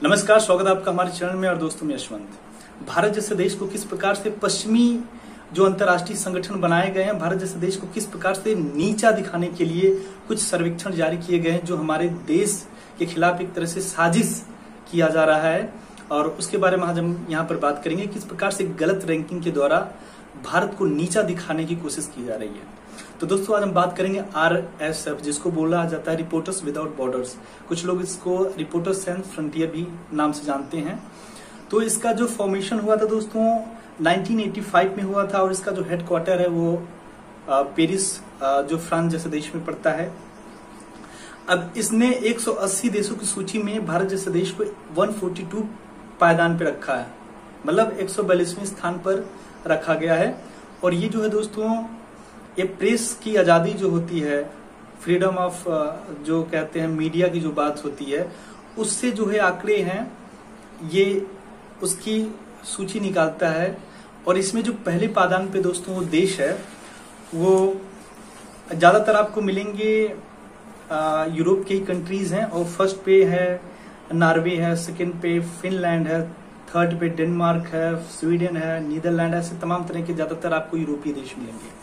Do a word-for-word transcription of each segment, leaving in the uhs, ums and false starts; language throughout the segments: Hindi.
नमस्कार, स्वागत है आपका हमारे चैनल में। और दोस्तों, मैं यशवंत। भारत जैसे देश को किस प्रकार से पश्चिमी जो अंतर्राष्ट्रीय संगठन बनाए गए हैं, भारत जैसे देश को किस प्रकार से नीचा दिखाने के लिए कुछ सर्वेक्षण जारी किए गए हैं जो हमारे देश के खिलाफ एक तरह से साजिश किया जा रहा है, और उसके बारे में आज हम यहाँ पर बात करेंगे। किस प्रकार से गलत रैंकिंग के द्वारा भारत को नीचा दिखाने की कोशिश की जा रही है। तो दोस्तों, आज हम बात करेंगे आर एस एफ, जिसको बोला जाता है रिपोर्टर्स विदाउट बॉर्डर्स। कुछ लोग इसको रिपोर्टर्स सैंस फ्रंटियर भी नाम से जानते हैं। तो इसका जो फॉर्मेशन हुआ था दोस्तों नाइनटीन एटी फाइव में हुआ था, और इसका जो हेडक्वार्टर है वो पेरिस जो फ्रांस जैसे देश में पड़ता है। अब इसने एक सौ अस्सी देशों की सूची में भारत जैसे देश को एक सौ बयालीस पायदान पे रखा है, मतलब एक सौ बयालीसवें स्थान पर रखा गया है। और ये जो है दोस्तों, ये प्रेस की आजादी जो होती है, फ्रीडम ऑफ जो कहते हैं मीडिया की जो बात होती है, उससे जो है आंकड़े हैं ये उसकी सूची निकालता है। और इसमें जो पहले पायदान पे दोस्तों वो देश है, वो ज्यादातर आपको मिलेंगे यूरोप के ही कंट्रीज हैं। और फर्स्ट पे है नॉर्वे है, सेकंड पे फिनलैंड है, थर्ड पे डेनमार्क है, स्वीडन है, नीदरलैंड है। ऐसे तमाम तरह के ज्यादातर आपको यूरोपीय देश मिलेंगे।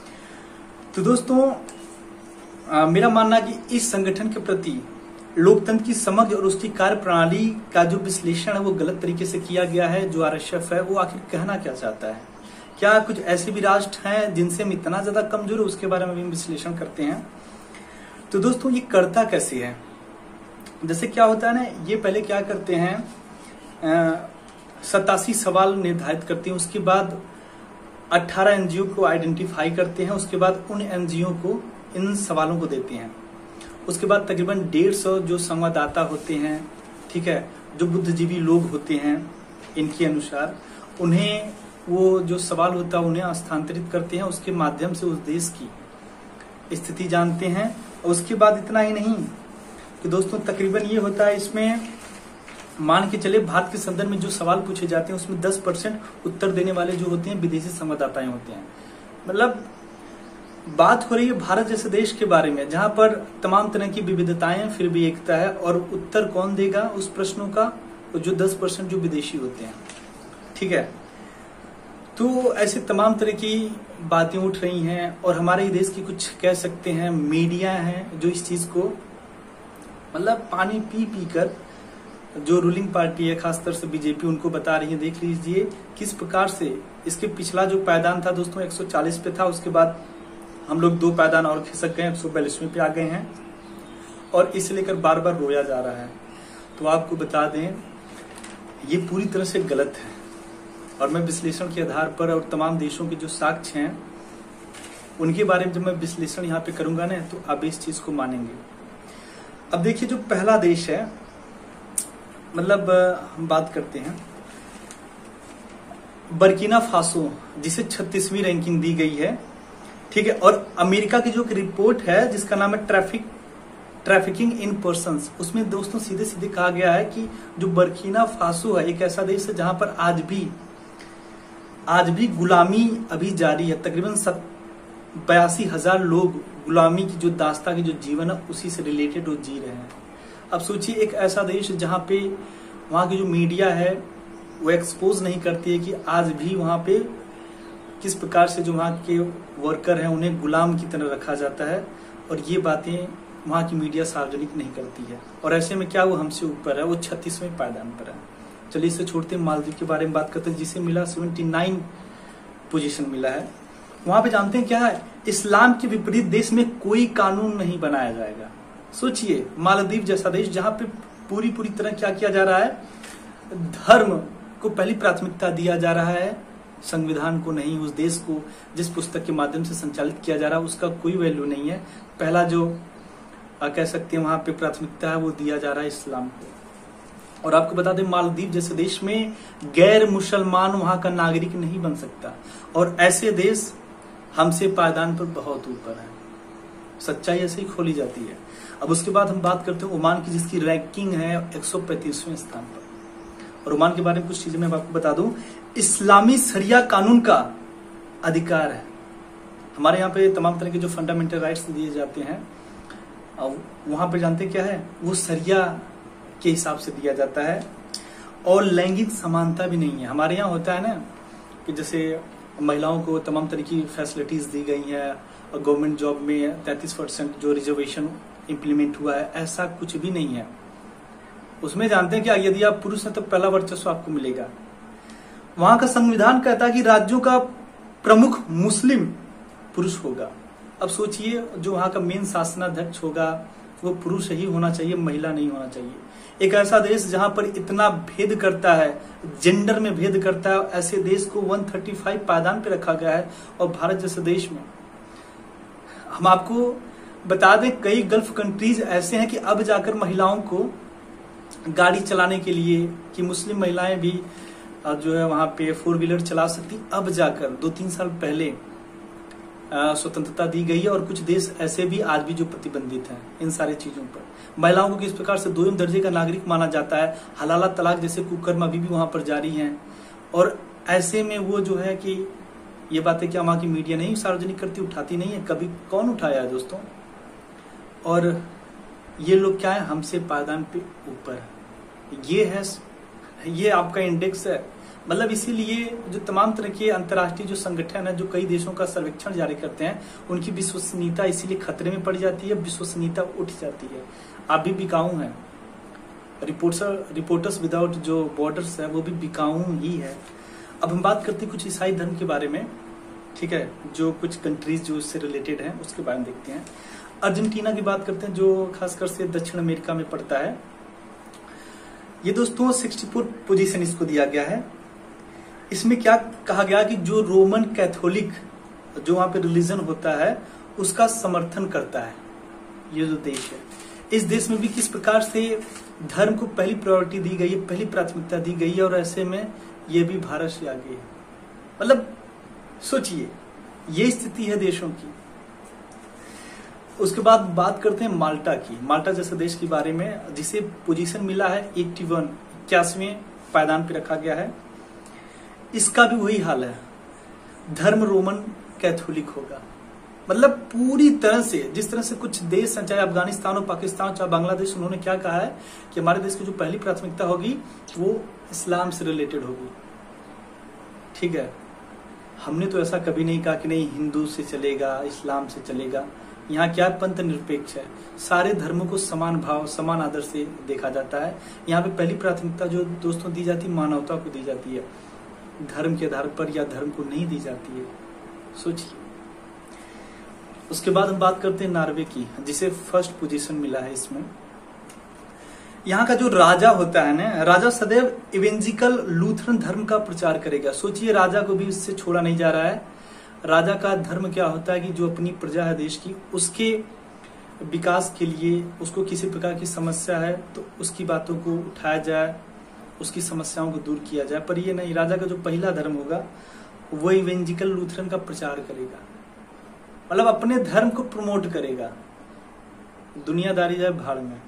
तो दोस्तों, आ, मेरा मानना कि इस संगठन के प्रति लोकतंत्र की समझ और उसकी कार्य प्रणाली का जो विश्लेषण है वो गलत तरीके से किया गया है। जो आर एस एफ है वो आखिर कहना क्या चाहता है? क्या कुछ ऐसे भी राष्ट्र हैं जिनसे हम इतना ज्यादा कमजोर है? उसके बारे में भी विश्लेषण करते हैं। तो दोस्तों, ये करता कैसे है? जैसे क्या होता है ना, ये पहले क्या करते हैं, सतासी सवाल निर्धारित करते हैं, उसके बाद अठारह एनजीओ को आइडेंटिफाई करते हैं, उसके बाद उन एनजीओ को इन सवालों को देते हैं। उसके बाद तकरीबन डेढ़ सौ जो संवाददाता होते हैं, ठीक है, जो बुद्धिजीवी लोग होते हैं, इनके अनुसार उन्हें वो जो सवाल होता है उन्हें स्थानांतरित करते हैं। उसके माध्यम से उस देश की स्थिति जानते हैं। और उसके बाद इतना ही नहीं कि दोस्तों, तकरीबन ये होता है, इसमें मान के चले भारत के संदर्भ में जो सवाल पूछे जाते हैं उसमें दस परसेंट उत्तर देने वाले जो होते हैं विदेशी संवाददाता होते हैं। मतलब बात हो रही है भारत जैसे देश के बारे में, जहां पर तमाम तरह की विविधताएं फिर भी एकता है। और उत्तर कौन देगा उस प्रश्नों का? जो दस परसेंट जो विदेशी होते हैं, ठीक है। तो ऐसे तमाम तरह की बातें उठ रही हैं। और हमारे ही देश की कुछ कह सकते हैं मीडिया हैं जो इस चीज को मतलब पानी पी पी कर, जो रूलिंग पार्टी है खासतौर से बीजेपी, उनको बता रही है। देख लीजिए किस प्रकार से इसके पिछला जो पायदान था दोस्तों एक सौ चालीस पे था, उसके बाद हम लोग दो पायदान और खिसक गए, एक सौ बयालीसवें पे आ गए हैं। और इसे लेकर बार बार रोया जा रहा है। तो आपको बता दें, ये पूरी तरह से गलत है। और मैं विश्लेषण के आधार पर और तमाम देशों के जो साक्ष्य हैं उनके बारे में जब मैं विश्लेषण यहाँ पे करूंगा ना, तो आप इस चीज को मानेंगे। अब देखिए, जो पहला देश है, मतलब हम बात करते हैं बर्किना फासो, जिसे छत्तीसवीं रैंकिंग दी गई है, ठीक है। और अमेरिका की जो रिपोर्ट है जिसका नाम है ट्रैफिक ट्रैफिकिंग इन पर्संस, उसमें दोस्तों सीधे सीधे कहा गया है कि जो बर्किना फासो है एक ऐसा देश है जहां पर आज भी आज भी गुलामी अभी जारी है। तकरीबन बयासी हजार लोग गुलामी की जो दास्ता की जो जीवन है उसी से रिलेटेड वो जी रहे हैं। अब सोचिए, एक ऐसा देश जहां पे वहां की जो मीडिया है वो एक्सपोज नहीं करती है कि आज भी वहां पे किस प्रकार से जो वहां के वर्कर हैं उन्हें गुलाम की तरह रखा जाता है। और ये बातें वहां की मीडिया सार्वजनिक नहीं करती है। और ऐसे में क्या वो हमसे ऊपर है, वो छत्तीसवें पायदान पर है। चलिए इसे छोड़ते हैं, मालदीव के बारे में बात करते हैं, जिसे मिला उन्यासी पोजीशन मिला है। वहां पे जानते हैं क्या है, इस्लाम के विपरीत देश में कोई कानून नहीं बनाया जाएगा। सोचिए, मालदीव जैसा देश जहां पे पूरी पूरी तरह क्या किया जा रहा है, धर्म को पहली प्राथमिकता दिया जा रहा है, संविधान को नहीं। उस देश को जिस पुस्तक के माध्यम से संचालित किया जा रहा है उसका कोई वैल्यू नहीं है। पहला जो आ, कह सकते हैं वहां पे प्राथमिकता है वो दिया जा रहा है इस्लाम को। और आपको बता दें, मालदीव जैसे देश में गैर मुसलमान वहां का नागरिक नहीं बन सकता। और ऐसे देश हमसे पायदान पर बहुत ऊपर है। सच्चाई ऐसे ही खोली जाती है। अब उसके बाद हम बात करते हैं ओमान की, जिसकी रैंकिंग है एक सौ पैंतीसवें स्थान पर। और ओमान के बारे में कुछ चीजें मैं आपको बता दूं। इस्लामी शरिया कानून का अधिकार है। हमारे यहाँ पे तमाम तरह के जो फंडामेंटल राइट्स दिए जाते हैं, वहां पे जानते क्या है, वो शरिया के हिसाब से दिया जाता है। और लैंगिक समानता भी नहीं है। हमारे यहाँ होता है ना कि जैसे महिलाओं को तमाम तरह की फैसिलिटीज दी गई हैं और गवर्नमेंट जॉब में तैंतीस परसेंट जो रिजर्वेशन इम्प्लीमेंट हुआ है, ऐसा कुछ भी नहीं है। उसमें जानते हैं कि यदि आप पुरुष हैं तो पहला वर्चस्व आपको मिलेगा। वहां का संविधान कहता है कि राज्यों का प्रमुख मुस्लिम पुरुष होगा। अब सोचिए, जो वहां का मेन शासनाध्यक्ष होगा वो पुरुष ही होना चाहिए, महिला नहीं होना चाहिए। एक ऐसा देश जहां पर इतना भेद करता है, जेंडर में भेद करता है, ऐसे देश को एक सौ पैंतीस पायदान पे रखा गया है। और भारत जैसे देश में हम आपको बता दें, कई गल्फ कंट्रीज ऐसे हैं कि अब जाकर महिलाओं को गाड़ी चलाने के लिए, कि मुस्लिम महिलाएं भी जो है वहां पे फोर व्हीलर चला सकती, अब जाकर दो तीन साल पहले स्वतंत्रता दी गई है। और कुछ देश ऐसे भी आज भी जो प्रतिबंधित हैं इन सारी चीजों पर। महिलाओं को किस प्रकार से दोयम दर्जे का नागरिक माना जाता है, हलाला तलाक जैसे कुकर्म अभी भी वहां पर जारी हैं। और ऐसे में वो जो है कि ये बातें क्या वहां की मीडिया नहीं सार्वजनिक करती, उठाती नहीं है, कभी कौन उठाया है दोस्तों। और ये लोग क्या है, हमसे पायदान पे ऊपर है। ये है, ये आपका इंडेक्स है। मतलब इसीलिए जो तमाम तरह के अंतर्राष्ट्रीय जो संगठन है, जो कई देशों का सर्वेक्षण जारी करते हैं, उनकी विश्वसनीयता इसीलिए खतरे में पड़ जाती है, विश्वसनीयता उठ जाती है। आप भी बिकाऊ हैं। रिपोर्टर रिपोर्टर्स विदाउट जो बॉर्डर्स है वो भी बिकाऊ ही है। अब हम बात करते हैं कुछ ईसाई धर्म के बारे में, ठीक है, जो कुछ कंट्रीज जो इससे रिलेटेड हैं उसके बारे में देखते हैं। अर्जेंटीना की बात करते हैं, जो खासकर से दक्षिण अमेरिका में पड़ता है। ये दोस्तों चौंसठ पोजीशन इसको दिया गया है। इसमें क्या कहा गया कि जो रोमन कैथोलिक जो वहां पे रिलीजन होता है उसका समर्थन करता है ये जो देश है। इस देश में भी किस प्रकार से धर्म को पहली प्रायोरिटी दी गई है, पहली प्राथमिकता दी गई है, और ऐसे में ये भी भारत से आगे है। मतलब सोचिए, ये स्थिति है देशों की। उसके बाद बात करते हैं माल्टा की। माल्टा जैसे देश के बारे में, जिसे पोजीशन मिला है इक्यावन इक्यासीवें पायदान पे रखा गया है। इसका भी वही हाल है, धर्म रोमन कैथोलिक होगा। मतलब पूरी तरह से, जिस तरह से कुछ देश हैं, चाहे अफगानिस्तान हो, पाकिस्तान, चाहे बांग्लादेश, उन्होंने क्या कहा है कि हमारे देश की जो पहली प्राथमिकता होगी वो इस्लाम से रिलेटेड होगी। ठीक है, हमने तो ऐसा कभी नहीं कहा कि नहीं हिंदू से चलेगा, इस्लाम से चलेगा। यहाँ क्या पंथ निरपेक्ष है, सारे धर्मों को समान भाव, समान आदर से देखा जाता है। यहाँ पे पहली प्राथमिकता जो दोस्तों दी जाती है, मानवता को दी जाती है, धर्म के आधार पर या धर्म को नहीं दी जाती है। सोचिए। उसके बाद हम बात करते हैं नॉर्वे की, जिसे फर्स्ट पोजीशन मिला है इसमें। यहाँ का जो राजा होता है ना, राजा सदैव इवेंजिकल लूथरन धर्म का प्रचार करेगा। सोचिए, राजा को भी इससे छोड़ा नहीं जा रहा है। राजा का धर्म क्या होता है कि जो अपनी प्रजा है देश की, उसके विकास के लिए, उसको किसी प्रकार की समस्या है तो उसकी बातों को उठाया जाए, उसकी समस्याओं को दूर किया जाए। पर ये नहीं, राजा का जो पहला धर्म होगा वो इवेंजिकल लूथरन का प्रचार करेगा, मतलब अपने धर्म को प्रमोट करेगा। दुनियादारी जाए भाड़ में।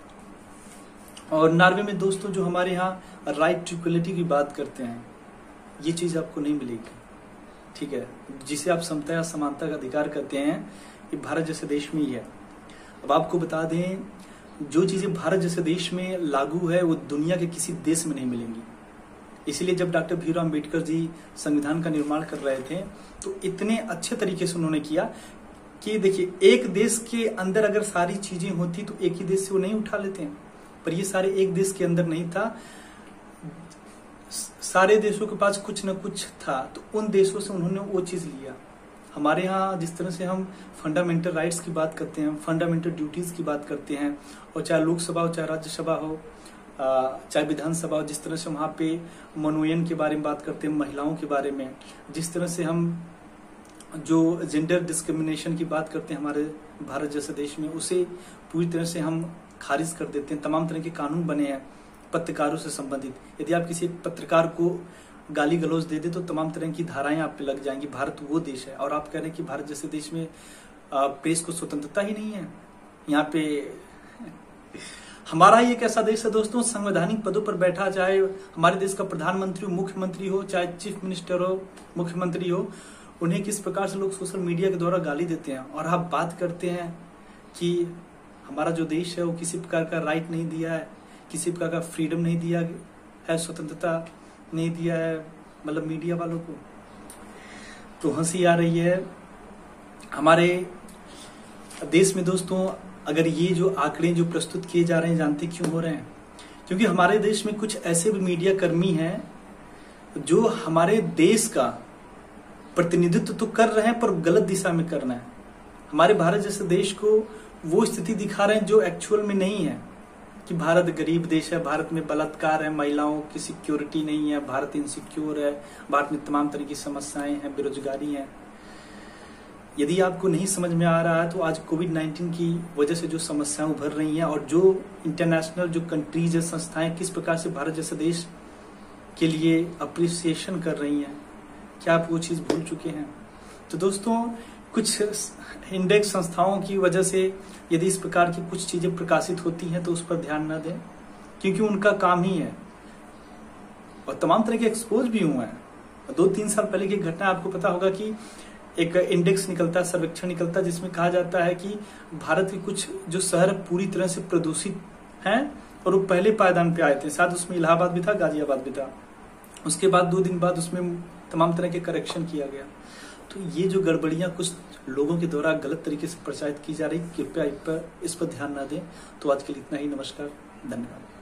और नॉर्वे में दोस्तों जो हमारे यहाँ राइट टू इक्वलिटी की बात करते हैं, ये चीज आपको नहीं मिलेगी। ठीक है, जिसे आप समता या समानता का अधिकार कहते हैं, ये भारत जैसे देश में ही है। अब आपको बता दें, जो चीजें भारत जैसे देश में लागू है वो दुनिया के किसी देश में नहीं मिलेंगी। इसीलिए जब डॉक्टर भीमराव अम्बेडकर जी संविधान का निर्माण कर रहे थे तो इतने अच्छे तरीके से उन्होंने किया कि देखिए, एक देश के अंदर अगर सारी चीजें होती तो एक ही देश से वो नहीं उठा लेते हैं, पर ये सारे एक देश के अंदर नहीं था, सारे देशों के पास कुछ न कुछ था, तो उन देशों से उन्होंने वो चीज लिया। हमारे यहाँ जिस तरह से हम फंडामेंटल राइट्स की बात करते हैं, फंडामेंटल ड्यूटीज की बात करते हैं, और चाहे लोकसभा हो, चाहे राज्यसभा हो, चाहे विधानसभा हो, जिस तरह से वहाँ पे मनोनयन के बारे में बात करते हैं, महिलाओं के बारे में, जिस तरह से हम जो जेंडर डिस्क्रिमिनेशन की बात करते हैं हमारे भारत जैसे देश में, उसे पूरी तरह से हम खारिज कर देते हैं। तमाम तरह के कानून बने हैं पत्रकारों से संबंधित। यदि आप किसी पत्रकार को गाली गलौज दे दे तो तमाम तरह की धाराएं आप पे लग जाएंगी। भारत वो देश है, और आप कह रहे हैं कि भारत जैसे देश में प्रेस को स्वतंत्रता ही नहीं है। यहाँ पे हमारा ही एक ऐसा देश है दोस्तों, संवैधानिक पदों पर बैठा, चाहे हमारे देश का प्रधानमंत्री हो, मुख्यमंत्री हो, चाहे चीफ मिनिस्टर हो, मुख्यमंत्री हो, उन्हें किस प्रकार से लोग सोशल मीडिया के द्वारा गाली देते हैं। और आप बात करते हैं कि हमारा जो देश है वो किसी प्रकार का राइट नहीं दिया है, किसी प्रकार का फ्रीडम नहीं दिया है, स्वतंत्रता नहीं दिया है मतलब मीडिया वालों को। तो हंसी आ रही है हमारे देश में दोस्तों। अगर ये जो आंकड़े जो प्रस्तुत किए जा रहे हैं, जानते क्यों हो रहे हैं? क्योंकि हमारे देश में कुछ ऐसे भी मीडिया कर्मी हैं जो हमारे देश का प्रतिनिधित्व तो कर रहे हैं पर गलत दिशा में कर रहे हैं। हमारे भारत जैसे देश को वो स्थिति दिखा रहे हैं जो एक्चुअल में नहीं है, कि भारत गरीब देश है, भारत में बलात्कार है, महिलाओं की सिक्योरिटी नहीं है, भारत इनसिक्योर है, भारत में तमाम तरह की समस्याएं हैं, बेरोजगारी है। यदि आपको नहीं समझ में आ रहा है तो आज कोविड नाइन्टीन की वजह से जो समस्याएं उभर रही हैं और जो इंटरनेशनल जो कंट्रीज है, संस्थाएं किस प्रकार से भारत जैसे देश के लिए अप्रिसिएशन कर रही हैं, क्या आप वो चीज भूल चुके हैं? तो दोस्तों कुछ इंडेक्स संस्थाओं की वजह से यदि इस प्रकार की कुछ चीजें प्रकाशित होती हैं तो उस पर ध्यान न दें, क्योंकि उनका काम ही है। और तमाम तरह के एक्सपोज भी हुए हैं। दो तीन साल पहले की घटना आपको पता होगा कि एक इंडेक्स निकलता है, सर्वेक्षण निकलता है, जिसमें कहा जाता है कि भारत के कुछ जो शहर पूरी तरह से प्रदूषित हैं और वो पहले पायदान पे आए थे। साथ उसमें इलाहाबाद भी था, गाजियाबाद भी था। उसके बाद दो दिन बाद उसमें तमाम तरह के करेक्शन किया गया। तो ये जो गड़बड़ियां कुछ लोगों के द्वारा गलत तरीके से प्रचारित की जा रही, कृपया इस पर इस पर ध्यान न दें। तो आज के लिए इतना ही। नमस्कार, धन्यवाद।